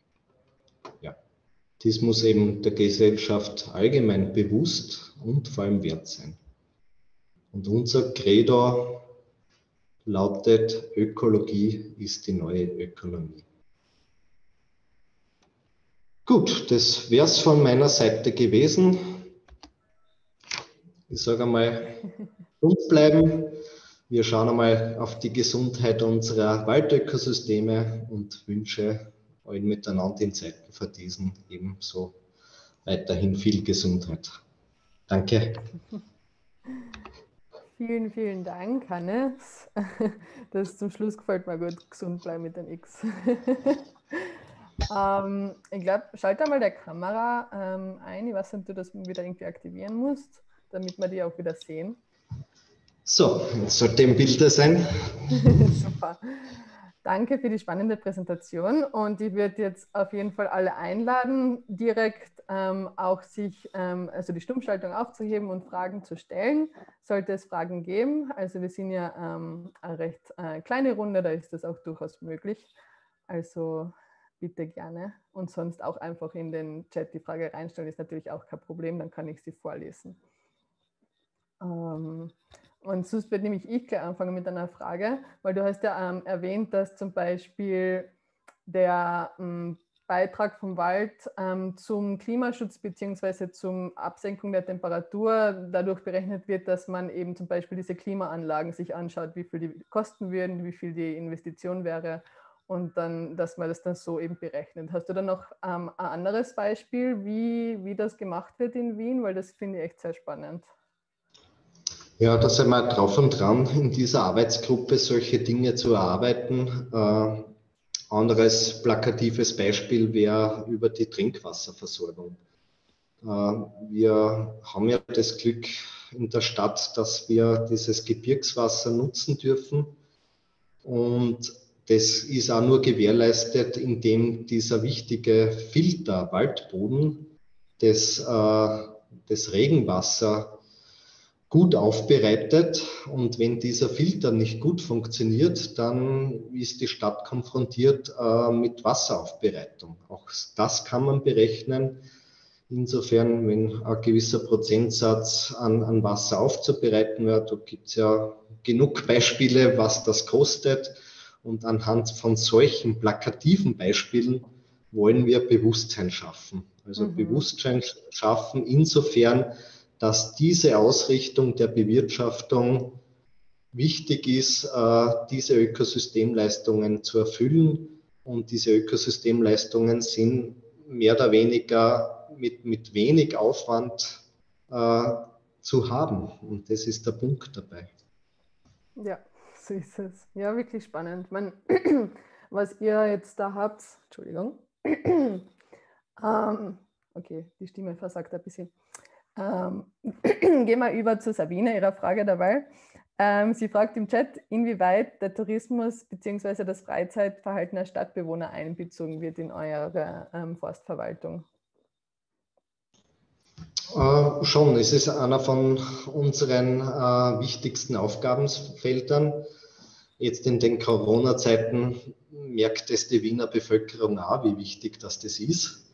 Dies muss eben der Gesellschaft allgemein bewusst und vor allem wert sein. Und unser Credo lautet, Ökologie ist die neue Ökonomie. Gut, das wäre es von meiner Seite gewesen. Ich sage einmal, gesund bleiben. Wir schauen einmal auf die Gesundheit unserer Waldökosysteme und wünsche allen miteinander in Zeiten vor diesen ebenso weiterhin viel Gesundheit. Danke. Vielen Dank, Hannes. Das zum Schluss gefällt mir gut, gesund bleiben mit den X. Ich glaube, schalte mal der Kamera ein. Ich weiß nicht, ob du das wieder irgendwie aktivieren musst, damit wir die auch wieder sehen. So, jetzt sollte im Bilder sein. Super. Danke für die spannende Präsentation und ich würde jetzt auf jeden Fall alle einladen, direkt auch sich, also die Stummschaltung aufzuheben und Fragen zu stellen, sollte es Fragen geben. Also wir sind ja eine recht kleine Runde, da ist das auch durchaus möglich. Also bitte gerne und sonst auch einfach in den Chat die Frage reinstellen, ist natürlich auch kein Problem, dann kann ich sie vorlesen. Und sonst würde nämlich ich gleich anfangen mit einer Frage, weil du hast ja erwähnt, dass zum Beispiel der Beitrag vom Wald zum Klimaschutz bzw. zum Absenkung der Temperatur dadurch berechnet wird, dass man eben zum Beispiel diese Klimaanlagen sich anschaut, wie viel die kosten würden, wie viel die Investition wäre und dann, dass man das dann so eben berechnet. Hast du dann noch ein anderes Beispiel, wie das gemacht wird in Wien? Weil das finde ich echt sehr spannend. Ja, da sind wir drauf und dran, in dieser Arbeitsgruppe solche Dinge zu erarbeiten. Anderes plakatives Beispiel wäre über die Trinkwasserversorgung. Wir haben ja das Glück in der Stadt, dass wir dieses Gebirgswasser nutzen dürfen. Und das ist auch nur gewährleistet, indem dieser wichtige Filter Waldboden das Regenwasser gut aufbereitet, und wenn dieser Filter nicht gut funktioniert, dann ist die Stadt konfrontiert mit Wasseraufbereitung. Auch das kann man berechnen. Insofern, wenn ein gewisser Prozentsatz an Wasser aufzubereiten wird, da gibt es ja genug Beispiele, was das kostet. Und anhand von solchen plakativen Beispielen wollen wir Bewusstsein schaffen. Also Bewusstsein schaffen insofern, dass diese Ausrichtung der Bewirtschaftung wichtig ist, diese Ökosystemleistungen zu erfüllen. Und diese Ökosystemleistungen sind mehr oder weniger mit wenig Aufwand zu haben. Und das ist der Punkt dabei. Ja, so ist es. Ja, wirklich spannend. Was ihr jetzt da habt, Entschuldigung. Okay, die Stimme versagt ein bisschen. Gehen wir über zu Sabine, ihrer Frage dabei. Sie fragt im Chat, inwieweit der Tourismus bzw. das Freizeitverhalten der Stadtbewohner einbezogen wird in eure Forstverwaltung. Schon, es ist einer von unseren wichtigsten Aufgabenfeldern. Jetzt in den Corona-Zeiten merkt es die Wiener Bevölkerung auch, wie wichtig das ist.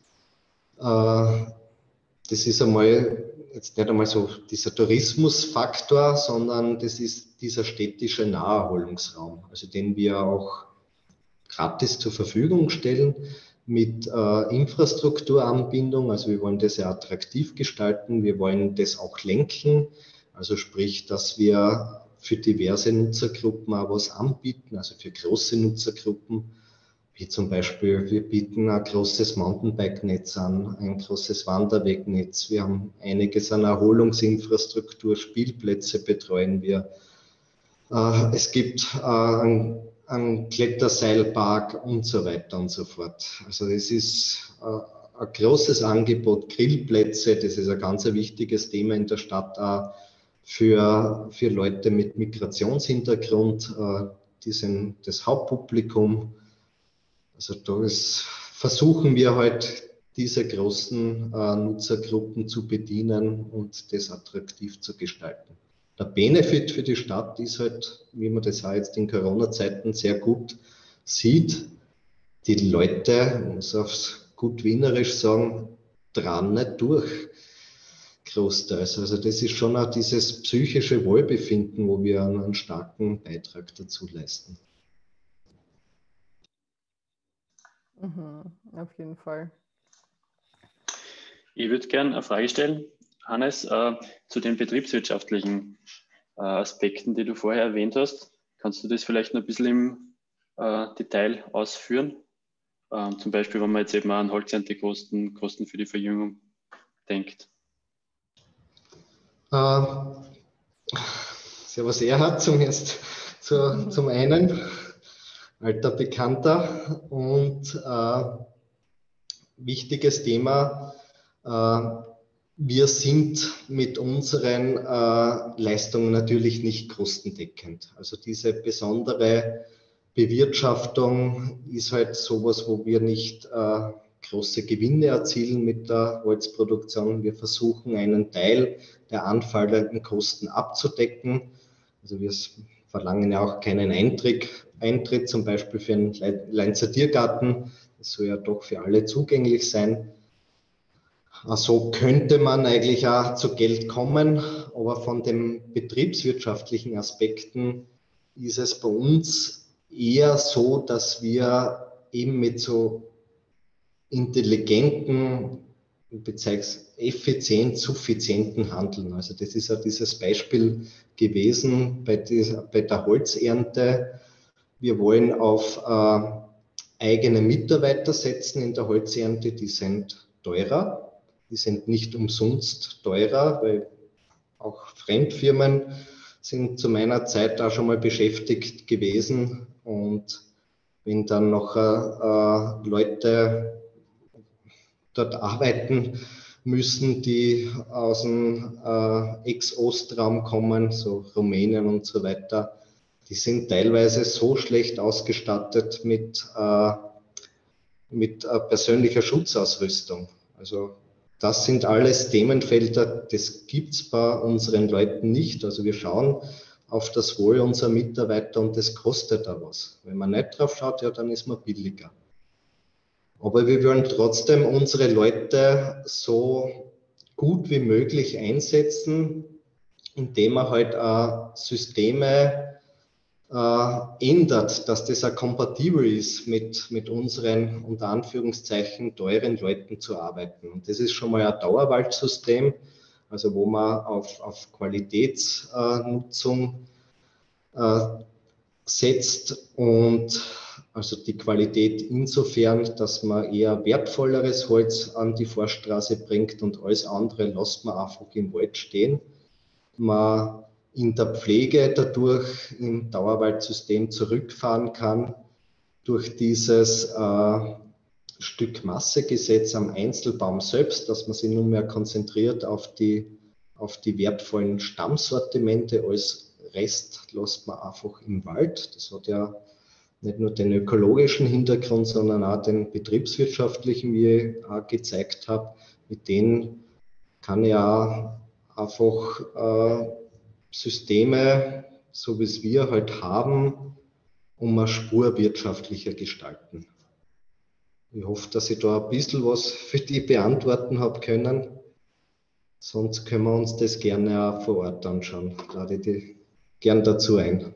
Das ist einmal jetzt nicht einmal so dieser Tourismusfaktor, sondern das ist dieser städtische Naherholungsraum, also den wir auch gratis zur Verfügung stellen mit Infrastrukturanbindung. Also wir wollen das ja attraktiv gestalten, wir wollen das auch lenken, also sprich, dass wir für diverse Nutzergruppen auch was anbieten, also für große Nutzergruppen, wie zum Beispiel, wir bieten ein großes Mountainbike-Netz an, ein großes Wanderwegnetz. Wir haben einiges an Erholungsinfrastruktur, Spielplätze betreuen wir. Es gibt einen Kletterseilpark und so weiter und so fort. Also es ist ein großes Angebot, Grillplätze, das ist ein ganz wichtiges Thema in der Stadt auch für Leute mit Migrationshintergrund, die sind das Hauptpublikum. Also da versuchen wir halt, diese großen Nutzergruppen zu bedienen und das attraktiv zu gestalten. Der Benefit für die Stadt ist halt, wie man das auch jetzt in Corona-Zeiten sehr gut sieht, die Leute, ich muss aufs gut Wienerisch sagen, dran nicht durch. Großteils. Also das ist schon auch dieses psychische Wohlbefinden, wo wir einen starken Beitrag dazu leisten. Auf jeden Fall. Ich würde gerne eine Frage stellen, Hannes, zu den betriebswirtschaftlichen Aspekten, die du vorher erwähnt hast. Kannst du das vielleicht noch ein bisschen im Detail ausführen? Zum Beispiel, wenn man jetzt eben an Holzerntekosten, Kosten für die Verjüngung denkt. Servus Erhard, zum einen, alter Bekannter, und wichtiges Thema, wir sind mit unseren Leistungen natürlich nicht kostendeckend. Also diese besondere Bewirtschaftung ist halt sowas, wo wir nicht große Gewinne erzielen mit der Holzproduktion. Wir versuchen, einen Teil der anfallenden Kosten abzudecken. Also wir verlangen ja auch keinen Eintritt zum Beispiel für einen Leinzer Tiergarten. Das soll ja doch für alle zugänglich sein. So könnte man eigentlich auch zu Geld kommen, aber von den betriebswirtschaftlichen Aspekten ist es bei uns eher so, dass wir eben mit so intelligenten, effizient, suffizienten Handeln. Also das ist ja dieses Beispiel gewesen bei der Holzernte. Wir wollen auf eigene Mitarbeiter setzen in der Holzernte, die sind teurer. Die sind nicht umsonst teurer, weil auch Fremdfirmen sind zu meiner Zeit da schon mal beschäftigt gewesen. Und wenn dann noch Leute dort arbeiten müssen, die aus dem Ex-Ostraum kommen, so Rumänien und so weiter, die sind teilweise so schlecht ausgestattet mit persönlicher Schutzausrüstung. Also das sind alles Themenfelder, das gibt es bei unseren Leuten nicht. Also wir schauen auf das Wohl unserer Mitarbeiter und das kostet da was. Wenn man nicht drauf schaut, ja, dann ist man billiger. Aber wir wollen trotzdem unsere Leute so gut wie möglich einsetzen, indem man halt Systeme ändert, dass das auch kompatibel ist mit unseren, unter Anführungszeichen, teuren Leuten zu arbeiten. Und das ist schon mal ein Dauerwaldsystem, also wo man auf Qualitätsnutzung setzt und also die Qualität insofern, dass man eher wertvolleres Holz an die Forststraße bringt und alles andere lässt man einfach im Wald stehen. Man in der Pflege dadurch im Dauerwaldsystem zurückfahren kann durch dieses Stück Massegesetz am Einzelbaum selbst, dass man sich nunmehr konzentriert auf die wertvollen Stammsortimente. Als Rest lässt man einfach im Wald. Das hat ja nicht nur den ökologischen Hintergrund, sondern auch den betriebswirtschaftlichen, wie ich auch gezeigt habe. Mit denen kann ich auch einfach Systeme, so wie es wir halt haben, um eine Spur wirtschaftlicher gestalten. Ich hoffe, dass ich da ein bisschen was für die beantworten habe können. Sonst können wir uns das gerne auch vor Ort anschauen. Da lade ich dich gern dazu ein.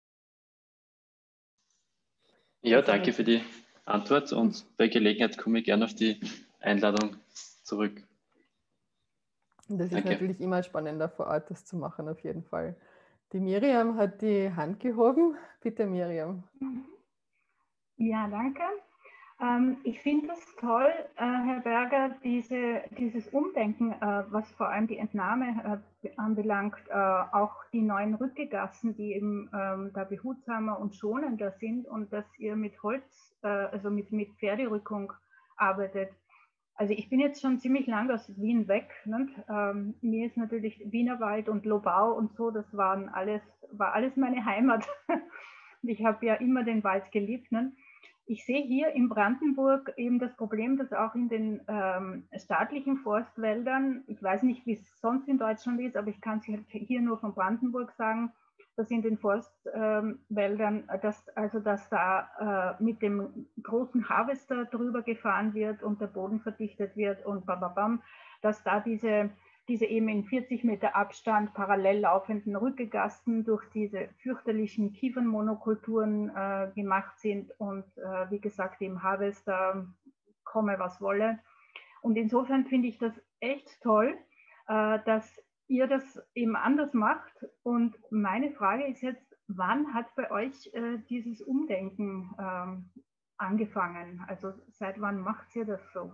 Ja, danke für die Antwort und bei Gelegenheit komme ich gerne auf die Einladung zurück. Das ist natürlich immer spannender vor Ort, das zu machen, auf jeden Fall. Die Miriam hat die Hand gehoben. Bitte, Miriam. Ja, danke. Ich finde das toll, Herr Berger, dieses Umdenken, was vor allem die Entnahme anbelangt, auch die neuen Rückegassen, die eben da behutsamer und schonender sind und dass ihr mit Holz, also mit Pferderückung arbeitet. Also ich bin jetzt schon ziemlich lange aus Wien weg. Ne? Mir ist natürlich Wienerwald und Lobau und so, das war alles meine Heimat. Und ich habe ja immer den Wald geliebt. Ne? Ich sehe hier in Brandenburg eben das Problem, dass auch in den staatlichen Forstwäldern, ich weiß nicht, wie es sonst in Deutschland ist, aber ich kann es hier nur von Brandenburg sagen, dass in den Forstwäldern, dass da mit dem großen Harvester drüber gefahren wird und der Boden verdichtet wird und bababam, dass da diese eben in 40 Meter Abstand parallel laufenden Rückegassen durch diese fürchterlichen Kiefernmonokulturen gemacht sind und wie gesagt im Harvester komme was wolle. Und insofern finde ich das echt toll, dass ihr das eben anders macht. Und meine Frage ist jetzt, wann hat bei euch dieses Umdenken angefangen? Also seit wann macht ihr das so?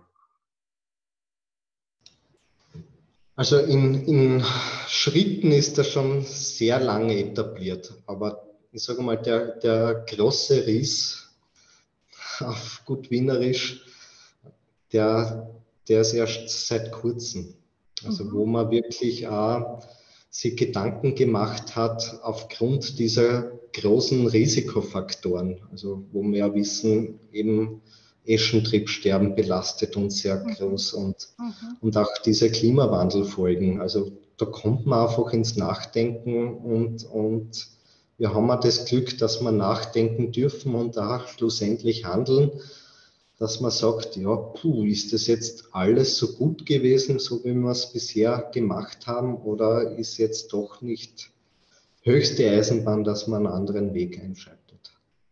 Also in Schritten ist das schon sehr lange etabliert, aber ich sage mal, der große Riss auf gut Wienerisch, der ist erst seit kurzem. Also wo man wirklich auch sich Gedanken gemacht hat aufgrund dieser großen Risikofaktoren, also wo wir ja wissen, eben Eschentriebsterben belastet uns sehr groß und auch diese Klimawandelfolgen. Also da kommt man einfach ins Nachdenken und wir haben auch das Glück, dass wir nachdenken dürfen und auch schlussendlich handeln, dass man sagt, ja, ist das jetzt alles so gut gewesen, so wie wir es bisher gemacht haben, oder ist jetzt doch nicht höchste Eisenbahn, dass man einen anderen Weg einschaltet?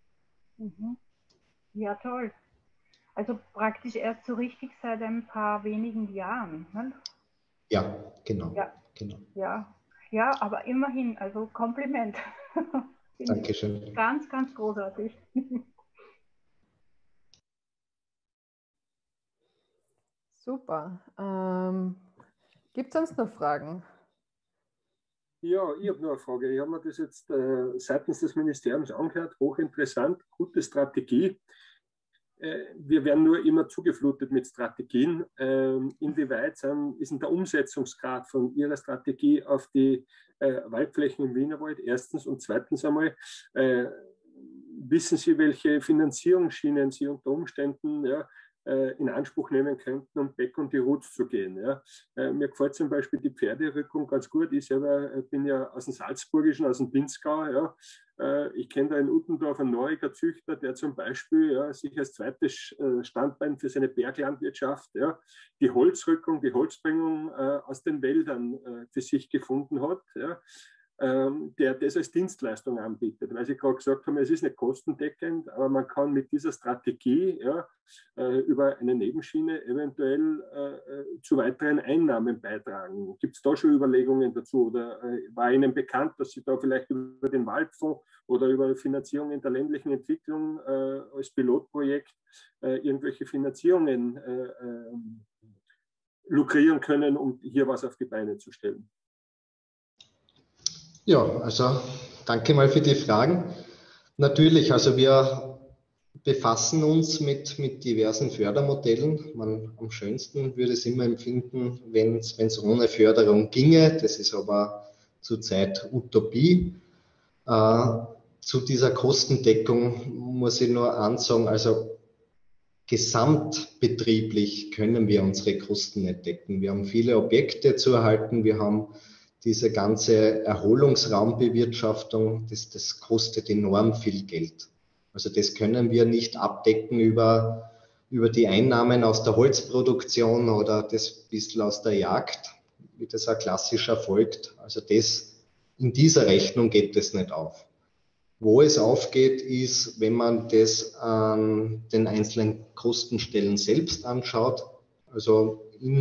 Ja, toll. Also praktisch erst so richtig seit ein paar wenigen Jahren. Ne? Ja, genau. Ja. Genau. Ja, aber immerhin, also Kompliment. Dankeschön. Ganz, ganz großartig. Super. Gibt es sonst noch Fragen? Ja, ich habe noch eine Frage. Ich habe mir das jetzt seitens des Ministeriums angehört. Hochinteressant, gute Strategie. Wir werden nur immer zugeflutet mit Strategien. Inwieweit ist denn der Umsetzungsgrad von Ihrer Strategie auf die Waldflächen im Wienerwald? Erstens und zweitens einmal, wissen Sie, welche Finanzierungsschienen Sie unter Umständen in Anspruch nehmen könnten, um back on the roots zu gehen. Ja. Mir gefällt zum Beispiel die Pferderückung ganz gut. Ich selber bin ja aus dem Salzburgischen, aus dem Pinzgau. Ja. Ich kenne da in Uttendorf einen Neuiger Züchter, der zum Beispiel sich als zweites Standbein für seine Berglandwirtschaft die Holzrückung, die Holzbringung aus den Wäldern für sich gefunden hat. Ja. Der das als Dienstleistung anbietet. Weil Sie gerade gesagt haben, es ist nicht kostendeckend, aber man kann mit dieser Strategie über eine Nebenschiene eventuell zu weiteren Einnahmen beitragen. Gibt es da schon Überlegungen dazu? Oder war Ihnen bekannt, dass Sie da vielleicht über den Waldfonds oder über Finanzierung in der ländlichen Entwicklung als Pilotprojekt irgendwelche Finanzierungen lukrieren können, um hier was auf die Beine zu stellen? Ja, also danke mal für die Fragen. Natürlich, also wir befassen uns mit diversen Fördermodellen. Am schönsten würde es immer empfinden, wenn es ohne Förderung ginge. Das ist aber zurzeit Utopie. Zu dieser Kostendeckung muss ich nur ansagen, also gesamtbetrieblich können wir unsere Kosten nicht decken. Wir haben viele Objekte zu erhalten, wir haben diese ganze Erholungsraumbewirtschaftung, das kostet enorm viel Geld. Also das können wir nicht abdecken über die Einnahmen aus der Holzproduktion oder das bisschen aus der Jagd, wie das auch klassisch erfolgt. Also in dieser Rechnung geht das nicht auf. Wo es aufgeht, ist, wenn man das an den einzelnen Kostenstellen selbst anschaut, also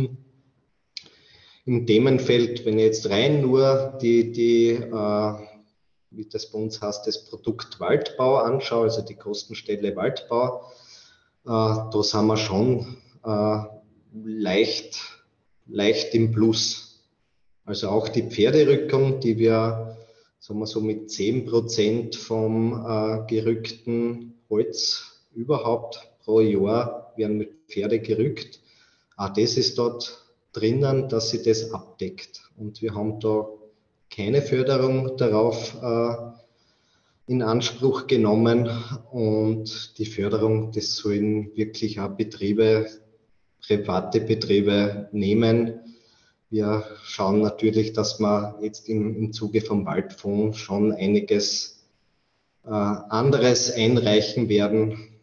im Themenfeld, wenn ich jetzt rein nur wie das bei uns heißt, das Produkt Waldbau anschaue, also die Kostenstelle Waldbau, da sind wir schon leicht im Plus. Also auch die Pferderückung, die wir, sagen wir so, mit 10% vom gerückten Holz überhaupt pro Jahr werden mit Pferde gerückt. Auch das ist dort drinnen, dass sie das abdeckt. Und wir haben da keine Förderung darauf in Anspruch genommen. Und die Förderung, das sollen wirklich auch private Betriebe nehmen. Wir schauen natürlich, dass wir jetzt im Zuge vom Waldfonds schon einiges anderes einreichen werden,